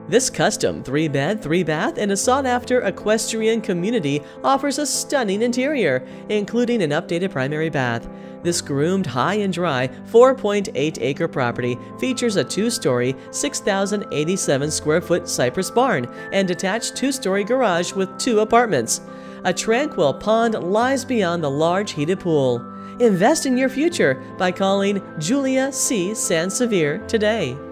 This custom 3-bed, 3-bath, and a sought-after equestrian community offers a stunning interior, including an updated primary bath. This groomed high and dry 4.8-acre property features a 2-story, 6,087 square foot cypress barn and detached 2-story garage with 2 apartments. A tranquil pond lies beyond the large heated pool. Invest in your future by calling Julia C. Sansevere today.